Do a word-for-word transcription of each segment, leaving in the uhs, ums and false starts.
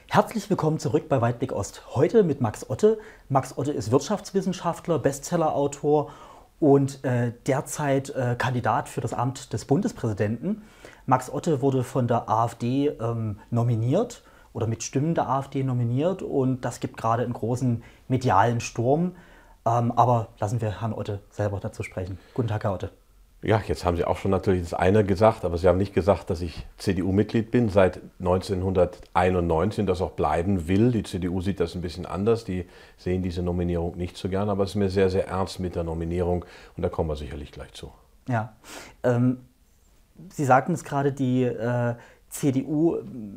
Herzlich willkommen zurück bei Weitblick Ost. Heute mit Max Otte. Max Otte ist Wirtschaftswissenschaftler, Bestsellerautor und äh, derzeit äh, Kandidat für das Amt des Bundespräsidenten. Max Otte wurde von der AfD ähm, nominiert oder mit Stimmen der AfD nominiert und das gibt gerade einen großen medialen Sturm. Ähm, aber lassen wir Herrn Otte selber dazu sprechen. Guten Tag, Herr Otte. Ja, jetzt haben Sie auch schon natürlich das eine gesagt, aber Sie haben nicht gesagt, dass ich C D U-Mitglied bin seit neunzehnhunderteinundneunzig und das auch bleiben will. Die C D U sieht das ein bisschen anders, die sehen diese Nominierung nicht so gern, aber es ist mir sehr, sehr ernst mit der Nominierung und da kommen wir sicherlich gleich zu. Ja, ähm, Sie sagten es gerade, die äh, C D U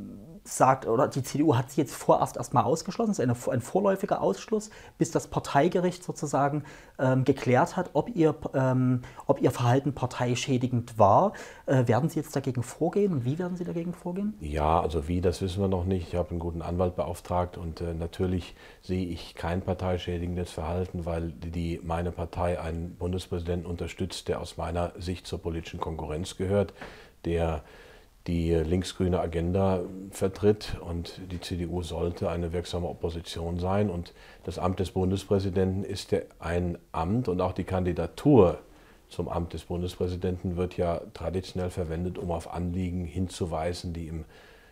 sagt, oder die C D U hat sie jetzt vorerst erstmal ausgeschlossen, es ist eine, ein vorläufiger Ausschluss, bis das Parteigericht sozusagen ähm, geklärt hat, ob ihr, ähm, ob ihr Verhalten parteischädigend war. Äh, werden Sie jetzt dagegen vorgehen und wie werden Sie dagegen vorgehen? Ja, also wie, das wissen wir noch nicht. Ich habe einen guten Anwalt beauftragt und äh, natürlich sehe ich kein parteischädigendes Verhalten, weil die, meine Partei einen Bundespräsidenten unterstützt, der aus meiner Sicht zur politischen Konkurrenz gehört, der die linksgrüne Agenda vertritt und die C D U sollte eine wirksame Opposition sein und das Amt des Bundespräsidenten ist ja ein Amt und auch die Kandidatur zum Amt des Bundespräsidenten wird ja traditionell verwendet, um auf Anliegen hinzuweisen, die im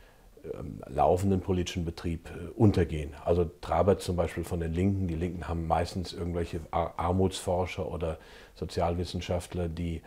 ähm, laufenden politischen Betrieb äh, untergehen. Also Trabert zum Beispiel von den Linken, die Linken haben meistens irgendwelche Ar- Armutsforscher oder Sozialwissenschaftler, die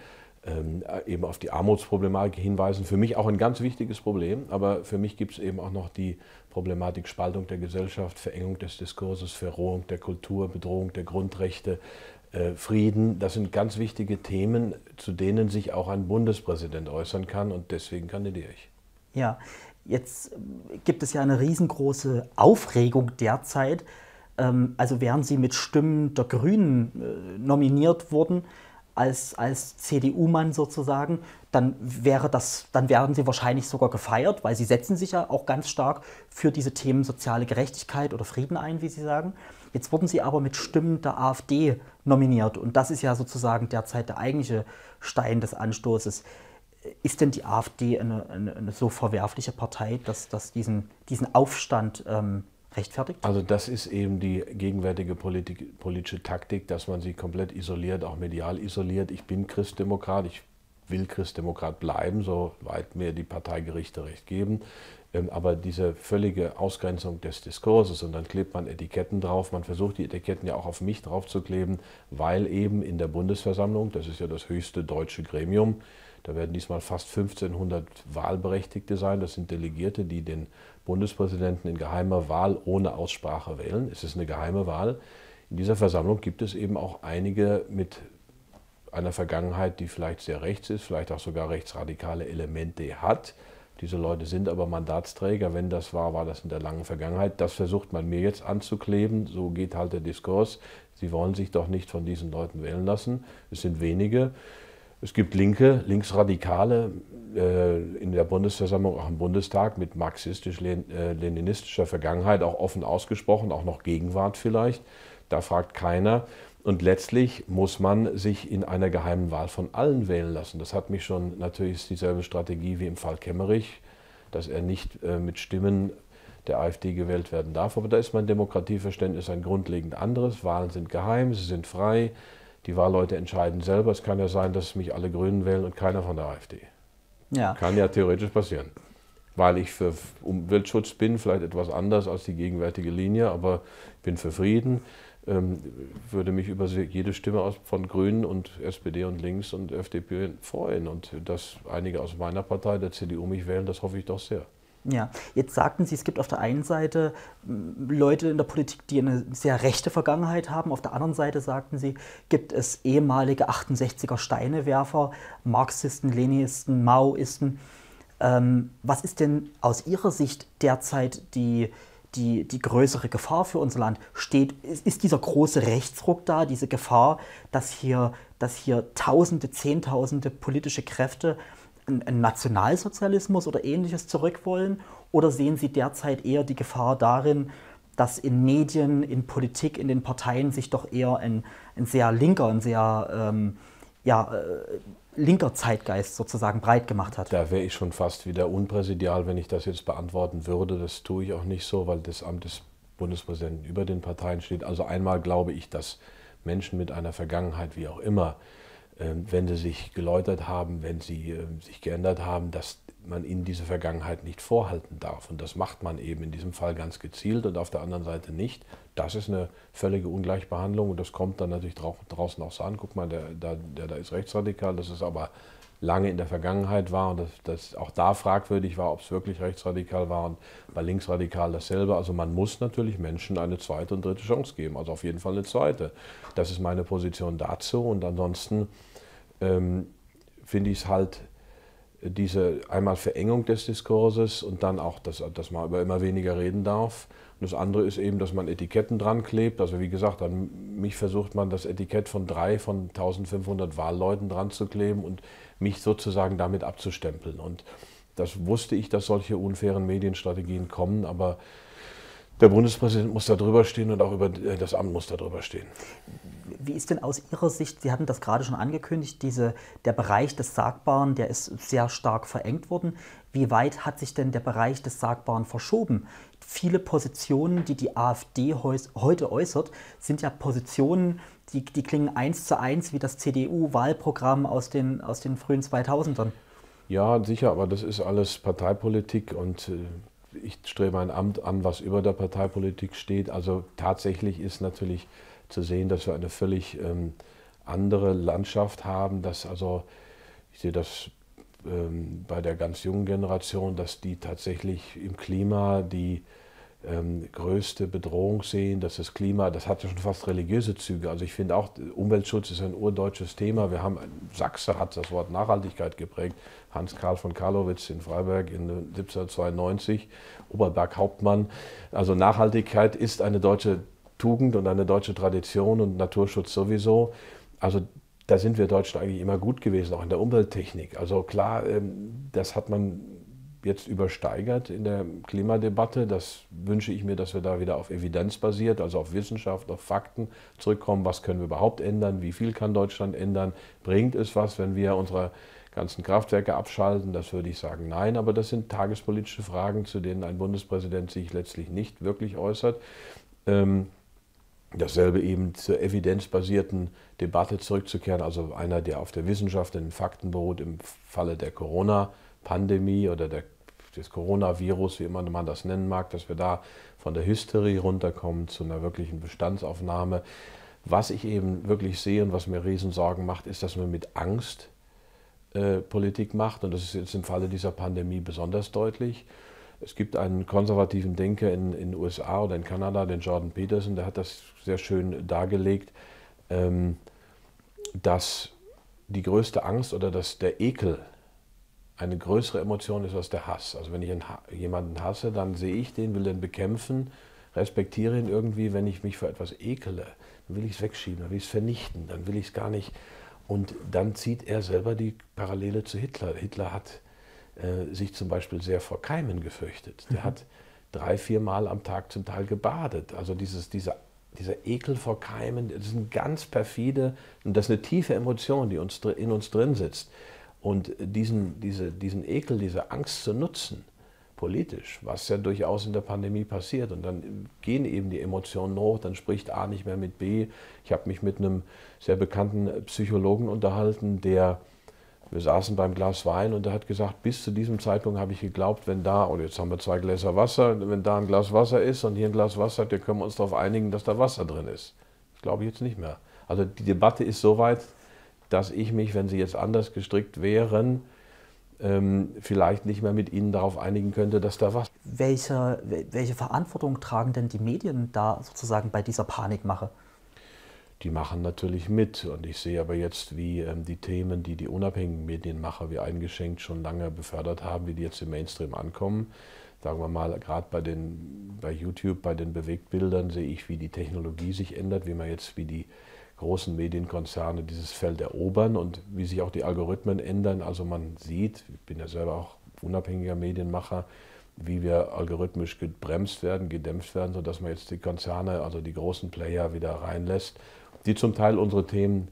eben auf die Armutsproblematik hinweisen. Für mich auch ein ganz wichtiges Problem, aber für mich gibt es eben auch noch die Problematik Spaltung der Gesellschaft, Verengung des Diskurses, Verrohung der Kultur, Bedrohung der Grundrechte, äh, Frieden. Das sind ganz wichtige Themen, zu denen sich auch ein Bundespräsident äußern kann und deswegen kandidiere ich. Ja, jetzt gibt es ja eine riesengroße Aufregung derzeit. Ähm, also wären Sie mit Stimmen der Grünen äh, nominiert worden, als, als C D U-Mann sozusagen, dann wäre das, dann wären Sie wahrscheinlich sogar gefeiert, weil Sie setzen sich ja auch ganz stark für diese Themen soziale Gerechtigkeit oder Frieden ein, wie Sie sagen. Jetzt wurden Sie aber mit Stimmen der AfD nominiert und das ist ja sozusagen derzeit der eigentliche Stein des Anstoßes. Ist denn die AfD eine, eine, eine so verwerfliche Partei, dass, dass diesen, diesen Aufstand ähm, rechtfertigt? Also das ist eben die gegenwärtige Politik, politische Taktik, dass man sie komplett isoliert, auch medial isoliert. Ich bin Christdemokrat, ich will Christdemokrat bleiben, soweit mir die Parteigerichte recht geben. Aber diese völlige Ausgrenzung des Diskurses und dann klebt man Etiketten drauf. Man versucht die Etiketten ja auch auf mich draufzukleben, weil eben in der Bundesversammlung, das ist ja das höchste deutsche Gremium, da werden diesmal fast fünfzehnhundert Wahlberechtigte sein. Das sind Delegierte, die den Bundespräsidenten in geheimer Wahl ohne Aussprache wählen. Es ist eine geheime Wahl. In dieser Versammlung gibt es eben auch einige mit einer Vergangenheit, die vielleicht sehr rechts ist, vielleicht auch sogar rechtsradikale Elemente hat. Diese Leute sind aber Mandatsträger. Wenn das war, war das in der langen Vergangenheit. Das versucht man mir jetzt anzukleben. So geht halt der Diskurs. Sie wollen sich doch nicht von diesen Leuten wählen lassen. Es sind wenige. Es gibt Linke, Linksradikale äh, in der Bundesversammlung, auch im Bundestag mit marxistisch-leninistischer Vergangenheit, auch offen ausgesprochen, auch noch Gegenwart vielleicht. Da fragt keiner. Und letztlich muss man sich in einer geheimen Wahl von allen wählen lassen. Das hat mich schon, natürlich ist dieselbe Strategie wie im Fall Kemmerich, dass er nicht äh, mit Stimmen der AfD gewählt werden darf. Aber da ist mein Demokratieverständnis ein grundlegend anderes. Wahlen sind geheim, sie sind frei. Die Wahlleute entscheiden selber. Es kann ja sein, dass mich alle Grünen wählen und keiner von der AfD. Ja. Kann ja theoretisch passieren. Weil ich für Umweltschutz bin, vielleicht etwas anders als die gegenwärtige Linie, aber ich bin für Frieden. Ähm, würde mich über jede Stimme aus, von Grünen und S P D und Links und F D P freuen. Und dass einige aus meiner Partei, der C D U, mich wählen, das hoffe ich doch sehr. Ja, jetzt sagten Sie, es gibt auf der einen Seite Leute in der Politik, die eine sehr rechte Vergangenheit haben. Auf der anderen Seite, sagten Sie, gibt es ehemalige achtundsechziger Steinewerfer, Marxisten, Leninisten, Maoisten. Ähm, was ist denn aus Ihrer Sicht derzeit die, die, die größere Gefahr für unser Land? Steht, ist, ist dieser große Rechtsruck da, diese Gefahr, dass hier, dass hier Tausende, Zehntausende politische Kräfte einen Nationalsozialismus oder Ähnliches zurück wollen? Oder sehen Sie derzeit eher die Gefahr darin, dass in Medien, in Politik, in den Parteien sich doch eher ein, ein sehr linker, ein sehr ähm, ja, äh, linker Zeitgeist sozusagen breit gemacht hat. Da wäre ich schon fast wieder unpräsidial, wenn ich das jetzt beantworten würde. Das tue ich auch nicht so, weil das Amt des Bundespräsidenten über den Parteien steht. Also einmal glaube ich, dass Menschen mit einer Vergangenheit, wie auch immer, wenn sie sich geläutert haben, wenn sie sich geändert haben, dass man ihnen diese Vergangenheit nicht vorhalten darf. Und das macht man eben in diesem Fall ganz gezielt und auf der anderen Seite nicht. Das ist eine völlige Ungleichbehandlung und das kommt dann natürlich draußen auch so an. Guck mal, der, der, der da ist rechtsradikal, das ist aber lange in der Vergangenheit war und das, das auch da fragwürdig war, ob es wirklich rechtsradikal war und bei linksradikal dasselbe. Also man muss natürlich Menschen eine zweite und dritte Chance geben, also auf jeden Fall eine zweite. Das ist meine Position dazu und ansonsten ähm, finde ich es halt diese einmal Verengung des Diskurses und dann auch, dass, dass man über immer weniger reden darf. Und das andere ist eben, dass man Etiketten dran klebt. Also wie gesagt, an mich versucht man das Etikett von drei von eintausendfünfhundert Wahlleuten dran zu kleben und mich sozusagen damit abzustempeln. Und das wusste ich, dass solche unfairen Medienstrategien kommen, aber der Bundespräsident muss da drüber stehen und auch über das Amt muss da drüber stehen. Wie ist denn aus Ihrer Sicht, Sie hatten das gerade schon angekündigt, diese, der Bereich des Sagbaren, der ist sehr stark verengt worden. Wie weit hat sich denn der Bereich des Sagbaren verschoben? Viele Positionen, die die AfD heus, heute äußert, sind ja Positionen, die, die klingen eins zu eins wie das C D U-Wahlprogramm aus den, aus den frühen zweitausendern. Ja, sicher, aber das ist alles Parteipolitik und äh, ich strebe ein Amt an, was über der Parteipolitik steht. Also tatsächlich ist natürlich zu sehen, dass wir eine völlig ähm, andere Landschaft haben, dass also, ich sehe das ähm, bei der ganz jungen Generation, dass die tatsächlich im Klima die ähm, größte Bedrohung sehen, dass das Klima, das hat ja schon fast religiöse Züge. Also ich finde auch, Umweltschutz ist ein urdeutsches Thema. Wir haben, Sachse hat das Wort Nachhaltigkeit geprägt, Hans Karl von Karlowitz in Freiberg in siebzehnhundertzweiundneunzig, Oberberg Hauptmann. Also Nachhaltigkeit ist eine deutsche Tugend und eine deutsche Tradition und Naturschutz sowieso. Also da sind wir Deutschen eigentlich immer gut gewesen, auch in der Umwelttechnik. Also klar, das hat man jetzt übersteigert in der Klimadebatte. Das wünsche ich mir, dass wir da wieder auf Evidenz basiert, also auf Wissenschaft, auf Fakten zurückkommen. Was können wir überhaupt ändern? Wie viel kann Deutschland ändern? Bringt es was, wenn wir unsere ganzen Kraftwerke abschalten? Das würde ich sagen, nein. Aber das sind tagespolitische Fragen, zu denen ein Bundespräsident sich letztlich nicht wirklich äußert. Dasselbe eben zur evidenzbasierten Debatte zurückzukehren, also einer, der auf der Wissenschaft, den Fakten beruht, im Falle der Corona-Pandemie oder der, des Coronavirus, wie immer man das nennen mag, dass wir da von der Hysterie runterkommen zu einer wirklichen Bestandsaufnahme. Was ich eben wirklich sehe und was mir Riesensorgen macht, ist, dass man mit Angst äh, Politik macht und das ist jetzt im Falle dieser Pandemie besonders deutlich. Es gibt einen konservativen Denker in den U S A oder in Kanada, den Jordan Peterson, der hat das sehr schön dargelegt, dass die größte Angst oder dass der Ekel eine größere Emotion ist als der Hass. Also wenn ich jemanden hasse, dann sehe ich den, will den bekämpfen, respektiere ihn irgendwie. Wenn ich mich für etwas ekele, dann will ich es wegschieben, dann will ich es vernichten, dann will ich es gar nicht. Und dann zieht er selber die Parallele zu Hitler. Hitler hat äh, sich zum Beispiel sehr vor Keimen gefürchtet. Der mhm. hat drei, vier Mal am Tag zum Teil gebadet. Also dieses, dieser, dieser Ekel vor Keimen, das ist eine ganz perfide, und das ist eine tiefe Emotion, die uns, in uns drin sitzt. Und diesen, diese, diesen Ekel, diese Angst zu nutzen, politisch, was ja durchaus in der Pandemie passiert. Und dann gehen eben die Emotionen hoch, dann spricht A nicht mehr mit B. Ich habe mich mit einem sehr bekannten Psychologen unterhalten, der, wir saßen beim Glas Wein und der hat gesagt, bis zu diesem Zeitpunkt habe ich geglaubt, wenn da, oder jetzt haben wir zwei Gläser Wasser, wenn da ein Glas Wasser ist und hier ein Glas Wasser, dann können wir uns darauf einigen, dass da Wasser drin ist. Das glaube ich jetzt nicht mehr. Also die Debatte ist so weit, dass ich mich, wenn sie jetzt anders gestrickt wären, ähm, vielleicht nicht mehr mit Ihnen darauf einigen könnte, dass da was. Welche, welche Verantwortung tragen denn die Medien da sozusagen bei dieser Panikmache? Die machen natürlich mit. Und ich sehe aber jetzt, wie ähm, die Themen, die die unabhängigen Medienmacher wie eingeschenkt schon lange befördert haben, wie die jetzt im Mainstream ankommen. Sagen wir mal, gerade bei, den, bei YouTube, bei den Bewegtbildern sehe ich, wie die Technologie sich ändert, wie man jetzt, wie die großen Medienkonzerne dieses Feld erobern und wie sich auch die Algorithmen ändern. Also man sieht, ich bin ja selber auch unabhängiger Medienmacher, wie wir algorithmisch gebremst werden, gedämpft werden, sodass man jetzt die Konzerne, also die großen Player wieder reinlässt, die zum Teil unsere Themen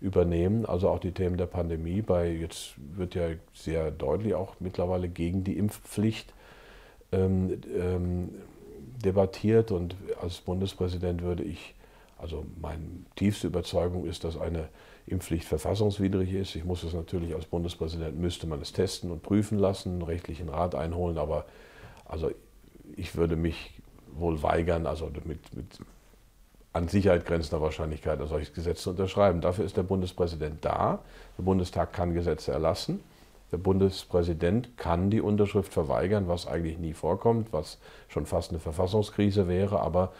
übernehmen. Also auch die Themen der Pandemie. Bei, jetzt wird ja sehr deutlich auch mittlerweile gegen die Impfpflicht ähm, ähm, debattiert. Und als Bundespräsident würde ich, also meine tiefste Überzeugung ist, dass eine Impfpflicht verfassungswidrig ist. Ich muss es natürlich als Bundespräsident, müsste man es testen und prüfen lassen, einen rechtlichen Rat einholen, aber also ich würde mich wohl weigern, also mit, mit an Sicherheit grenzender Wahrscheinlichkeit ein solches Gesetz zu unterschreiben. Dafür ist der Bundespräsident da. Der Bundestag kann Gesetze erlassen. Der Bundespräsident kann die Unterschrift verweigern, was eigentlich nie vorkommt, was schon fast eine Verfassungskrise wäre, aber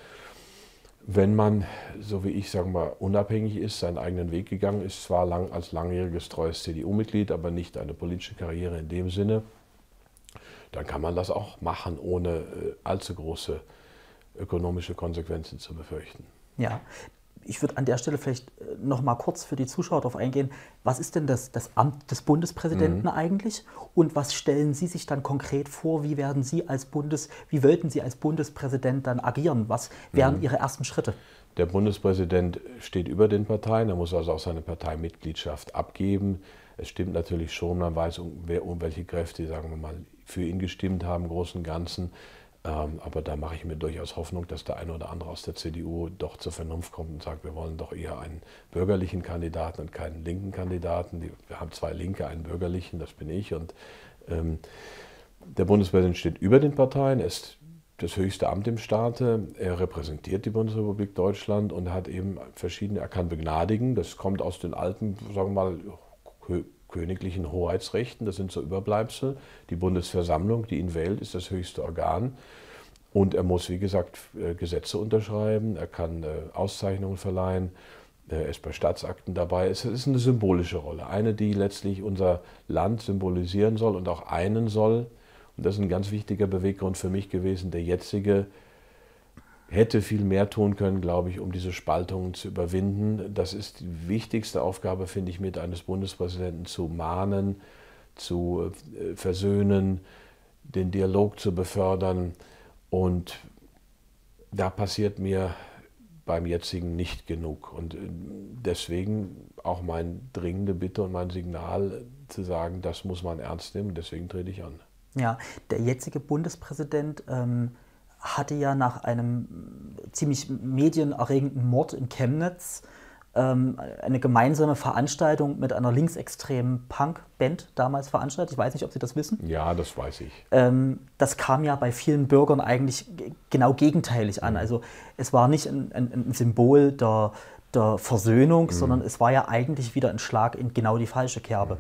wenn man, so wie ich, sagen wir, unabhängig ist, seinen eigenen Weg gegangen ist, zwar lang, als langjähriges treues C D U-Mitglied, aber nicht eine politische Karriere in dem Sinne, dann kann man das auch machen, ohne äh, allzu große ökonomische Konsequenzen zu befürchten. Ja, ich würde an der Stelle vielleicht noch mal kurz für die Zuschauer darauf eingehen, was ist denn das, das Amt des Bundespräsidenten mhm. eigentlich und was stellen Sie sich dann konkret vor, wie werden Sie als Bundes, wie wollten Sie als Bundespräsident dann agieren, was wären mhm. Ihre ersten Schritte? Der Bundespräsident steht über den Parteien, er muss also auch seine Parteimitgliedschaft abgeben. Es stimmt natürlich schon, man weiß, um, wer, um welche Kräfte, sagen wir mal, für ihn gestimmt haben, im Großen und Ganzen. Ähm, aber da mache ich mir durchaus Hoffnung, dass der eine oder andere aus der C D U doch zur Vernunft kommt und sagt, wir wollen doch eher einen bürgerlichen Kandidaten und keinen linken Kandidaten. Die, wir haben zwei Linke, einen bürgerlichen, das bin ich. Und ähm, der Bundespräsident steht über den Parteien, er ist das höchste Amt im Staate, er repräsentiert die Bundesrepublik Deutschland und hat eben verschiedene, er kann begnadigen, das kommt aus den alten, sagen wir mal, königlichen Hoheitsrechten, das sind so Überbleibsel. Die Bundesversammlung, die ihn wählt, ist das höchste Organ. Und er muss, wie gesagt, Gesetze unterschreiben, er kann Auszeichnungen verleihen, er ist bei Staatsakten dabei. Es ist eine symbolische Rolle, eine, die letztlich unser Land symbolisieren soll und auch einen soll. Und das ist ein ganz wichtiger Beweggrund für mich gewesen, der jetzige hätte viel mehr tun können, glaube ich, um diese Spaltungen zu überwinden. Das ist die wichtigste Aufgabe, finde ich, mit eines Bundespräsidenten zu mahnen, zu äh, versöhnen, den Dialog zu befördern. Und da passiert mir beim jetzigen nicht genug. Und deswegen auch meine dringende Bitte und mein Signal zu sagen, das muss man ernst nehmen, deswegen trete ich an. Ja, der jetzige Bundespräsident ähm hatte ja nach einem ziemlich medienerregenden Mord in Chemnitz ähm, eine gemeinsame Veranstaltung mit einer linksextremen Punk-Band damals veranstaltet. Ich weiß nicht, ob Sie das wissen. Ja, das weiß ich. Ähm, das kam ja bei vielen Bürgern eigentlich genau gegenteilig an. Mhm. Also es war nicht ein, ein, ein Symbol der, der Versöhnung, mhm. sondern es war ja eigentlich wieder ein Schlag in genau die falsche Kerbe.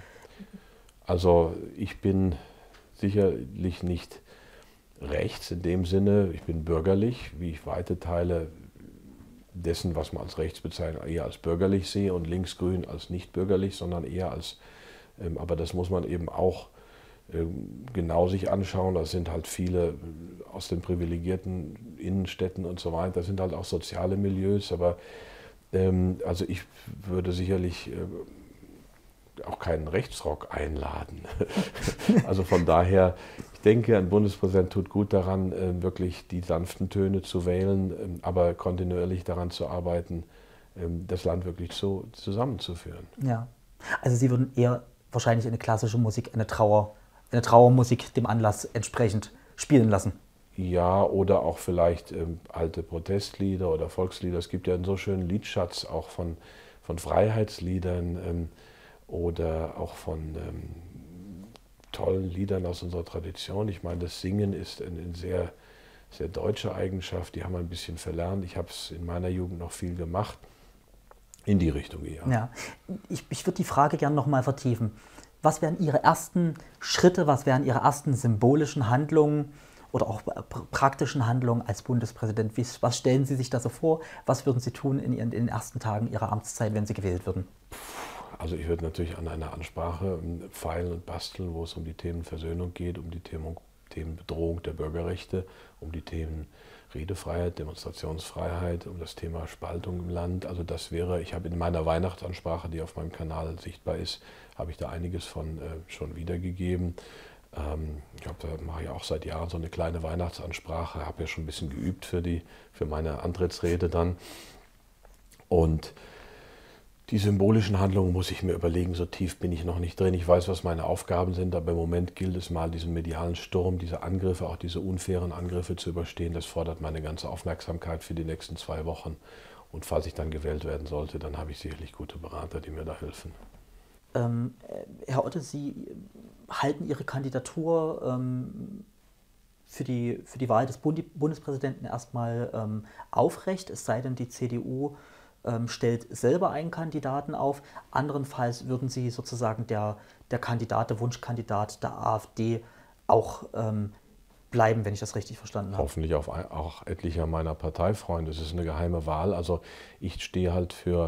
Also ich bin sicherlich nicht rechts in dem Sinne, ich bin bürgerlich, wie ich weite Teile dessen, was man als rechts bezeichnet, eher als bürgerlich sehe und linksgrün als nicht bürgerlich, sondern eher als, ähm, aber das muss man eben auch ähm, genau sich anschauen, das sind halt viele aus den privilegierten Innenstädten und so weiter, das sind halt auch soziale Milieus, aber ähm, also ich würde sicherlich äh, auch keinen Rechtsrock einladen. Also von daher, ich denke, ein Bundespräsident tut gut daran, wirklich die sanften Töne zu wählen, aber kontinuierlich daran zu arbeiten, das Land wirklich so zusammenzuführen. Ja, also Sie würden eher wahrscheinlich eine klassische Musik, eine Trauer, eine Trauermusik dem Anlass entsprechend spielen lassen. Ja, oder auch vielleicht ähm, alte Protestlieder oder Volkslieder. Es gibt ja einen so schönen Liedschatz auch von, von Freiheitsliedern, ähm, oder auch von ähm, tollen Liedern aus unserer Tradition. Ich meine, das Singen ist eine, eine sehr, sehr deutsche Eigenschaft, die haben wir ein bisschen verlernt. Ich habe es in meiner Jugend noch viel gemacht, in die Richtung eher. Ja, ich, ich würde die Frage gerne noch mal vertiefen. Was wären Ihre ersten Schritte, was wären Ihre ersten symbolischen Handlungen oder auch praktischen Handlungen als Bundespräsident? Was stellen Sie sich da so vor? Was würden Sie tun in, Ihren, in den ersten Tagen Ihrer Amtszeit, wenn Sie gewählt würden? Also ich würde natürlich an einer Ansprache feilen und basteln, wo es um die Themen Versöhnung geht, um die Themen, Themen Bedrohung der Bürgerrechte, um die Themen Redefreiheit, Demonstrationsfreiheit, um das Thema Spaltung im Land. Also das wäre, ich habe in meiner Weihnachtsansprache, die auf meinem Kanal sichtbar ist, habe ich da einiges von äh, schon wiedergegeben. Ähm, ich glaube, da mache ich auch seit Jahren so eine kleine Weihnachtsansprache, habe ja schon ein bisschen geübt für, die, für meine Antrittsrede dann. Und Die symbolischen Handlungen muss ich mir überlegen, so tief bin ich noch nicht drin. Ich weiß, was meine Aufgaben sind, aber im Moment gilt es mal, diesen medialen Sturm, diese Angriffe, auch diese unfairen Angriffe zu überstehen. Das fordert meine ganze Aufmerksamkeit für die nächsten zwei Wochen. Und falls ich dann gewählt werden sollte, dann habe ich sicherlich gute Berater, die mir da helfen. Ähm, Herr Otte, Sie halten Ihre Kandidatur ähm, für, die, für die Wahl des Bund Bundespräsidenten erstmal ähm, aufrecht, es sei denn, die C D U ähm, stellt selber einen Kandidaten auf. Anderenfalls würden Sie sozusagen der, der Kandidat, der Wunschkandidat der AfD auch ähm, bleiben, wenn ich das richtig verstanden habe. Hoffentlich auf auch etlicher meiner Parteifreunde. Es ist eine geheime Wahl. Also ich stehe halt für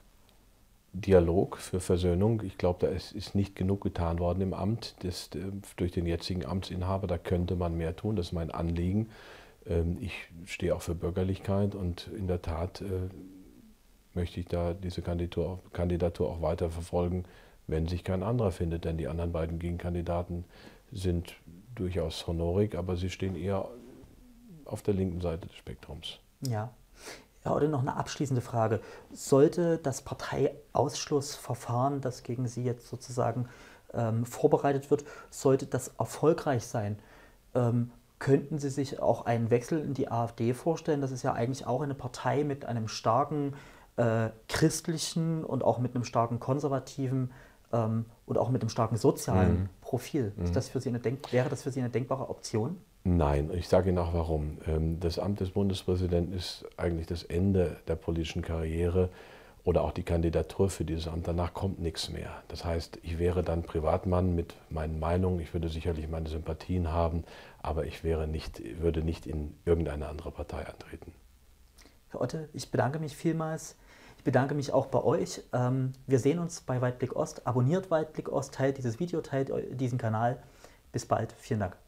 Dialog, für Versöhnung. Ich glaube, da ist, ist nicht genug getan worden im Amt das, durch den jetzigen Amtsinhaber. Da könnte man mehr tun. Das ist mein Anliegen. Ich stehe auch für Bürgerlichkeit und in der Tat äh, möchte ich da diese Kandidatur, Kandidatur auch weiter verfolgen, wenn sich kein anderer findet. Denn die anderen beiden Gegenkandidaten sind durchaus honorig, aber sie stehen eher auf der linken Seite des Spektrums. Ja. Ja, oder noch eine abschließende Frage. Sollte das Parteiausschlussverfahren, das gegen Sie jetzt sozusagen ähm, vorbereitet wird, sollte das erfolgreich sein, ähm, könnten Sie sich auch einen Wechsel in die AfD vorstellen? Das ist ja eigentlich auch eine Partei mit einem starken äh, christlichen und auch mit einem starken konservativen ähm, und auch mit einem starken sozialen mhm. Profil. Ist das für Sie eine Denk- wäre das für Sie eine denkbare Option? Nein, ich sage Ihnen auch warum. Das Amt des Bundespräsidenten ist eigentlich das Ende der politischen Karriere oder auch die Kandidatur für dieses Amt. Danach kommt nichts mehr. Das heißt, ich wäre dann Privatmann mit meinen Meinungen, ich würde sicherlich meine Sympathien haben, aber ich wäre nicht, würde nicht in irgendeine andere Partei antreten. Herr Otte, ich bedanke mich vielmals. Ich bedanke mich auch bei euch. Wir sehen uns bei Weitblick Ost. Abonniert Weitblick Ost, teilt dieses Video, teilt diesen Kanal. Bis bald. Vielen Dank.